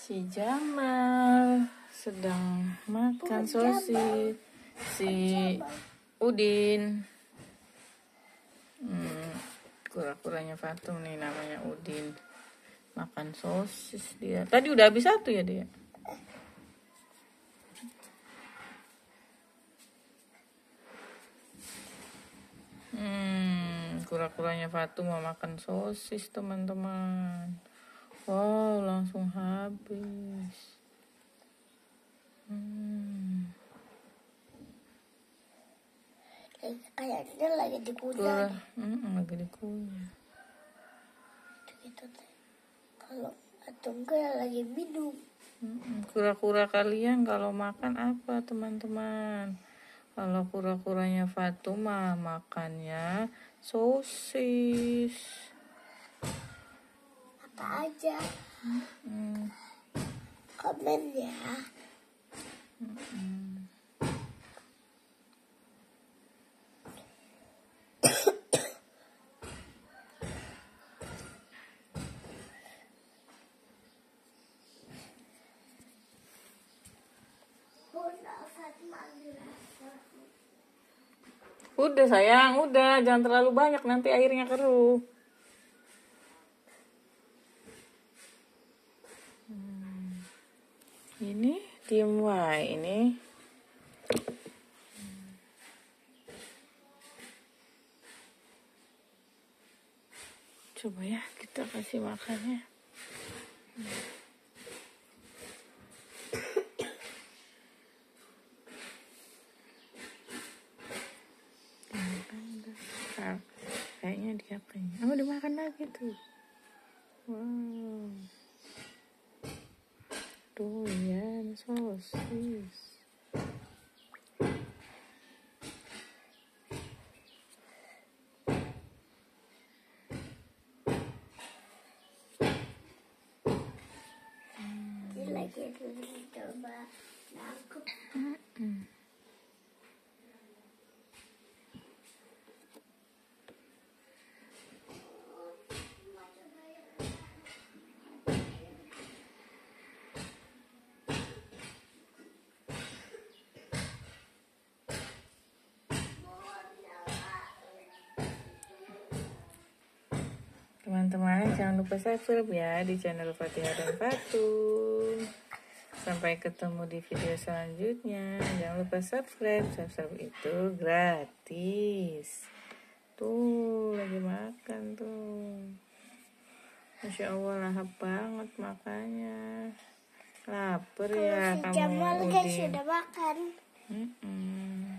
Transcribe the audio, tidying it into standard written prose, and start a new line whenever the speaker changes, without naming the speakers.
Si Jamal sedang makan sosis. Si Udin, kura-kuranya Fatum nih namanya Udin, makan sosis dia. Tadi udah habis satu ya dia. Kura-kuranya Fatum mau makan sosis teman-teman. Wow, langsung habis.
Kayaknya lagi dikunyah.
Lagi dikunyah.
Gitu deh. Kalau atau enggak lagi minum.
Kura-kura kalian kalau makan apa teman-teman? Kalau kura-kuranya Fatuma makannya sosis.
Apa aja? Komen ya.
Udah sayang, udah, jangan terlalu banyak nanti airnya keruh. Ini tim Y ini. Coba ya kita kasih makannya. Kayaknya dia kenyang. Oh, dimakan lagi tuh. Wow. Doyan sosis.
Dia lagi coba nangkep.
Teman-teman jangan lupa subscribe ya di channel Fatihah dan Fatum. Sampai ketemu di video selanjutnya. Jangan lupa subscribe. Subscribe itu gratis. Tuh lagi makan tuh. Masya Allah lahap banget makannya. Lapar ya
Si
kamu
Jamal kan
Udin.
sudah makan.